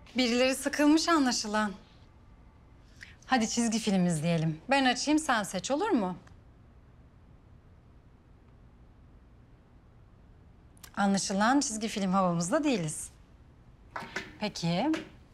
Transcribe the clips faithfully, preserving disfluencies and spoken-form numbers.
Birileri sıkılmış anlaşılan. Hadi çizgi film izleyelim. Ben açayım, sen seç, olur mu? Anlaşılan çizgi film havamızda değiliz. Peki.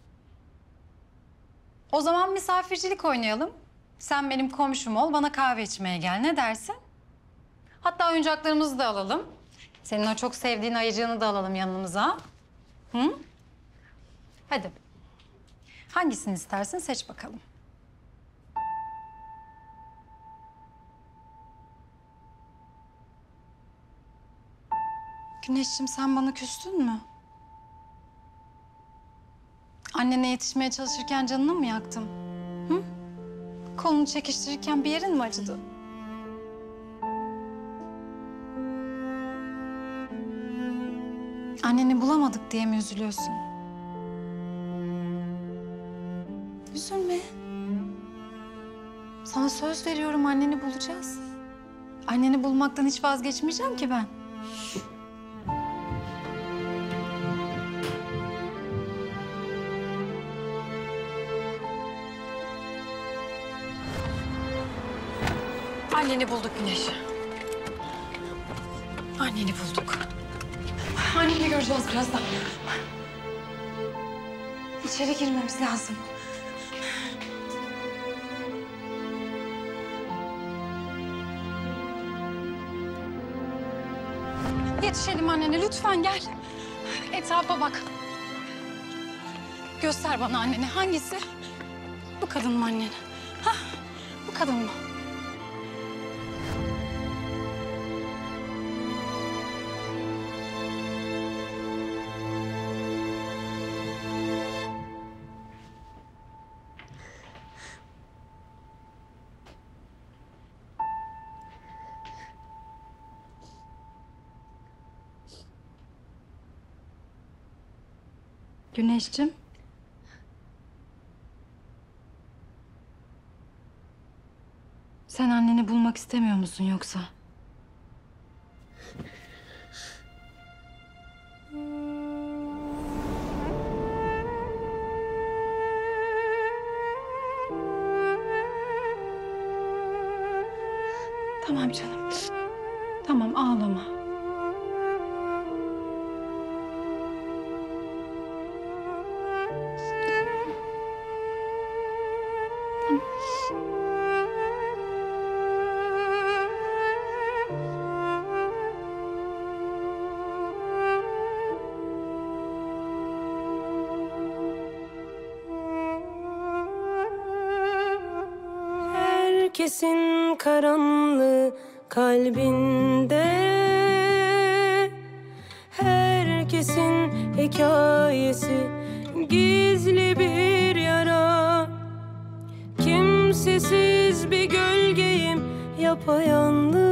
O zaman misafircilik oynayalım. Sen benim komşum ol, bana kahve içmeye gel. Ne dersin? Hatta oyuncaklarımızı da alalım. Senin o çok sevdiğin ayıcığını da alalım yanımıza. Hı? Hadi. Hangisini istersin seç bakalım. Güneşciğim, sen bana küstün mü? Annene yetişmeye çalışırken canını mı yaktım? Hı? Kolunu çekiştirirken bir yerin mi acıdı? Anneni bulamadık diye mi üzülüyorsun? Üzülme. Sana söz veriyorum, anneni bulacağız. Anneni bulmaktan hiç vazgeçmeyeceğim ki ben. Anneni bulduk Güneş. Anneni bulduk. Anneni göreceğiz birazdan. İçeri girmemiz lazım. Yetişelim annene, lütfen gel. Etrafa bak. Göster bana anneni. Hangisi? Bu kadın mı annen? Ha? Bu kadın mı? Güneşciğim. Sen anneni bulmak istemiyor musun yoksa? Tamam canım. Tamam, ağlama. Herkesin karanlığı kalbinde, herkesin hikayesi gizli bir yara. Kimsesiz bir gölgeyim, yapayalnız.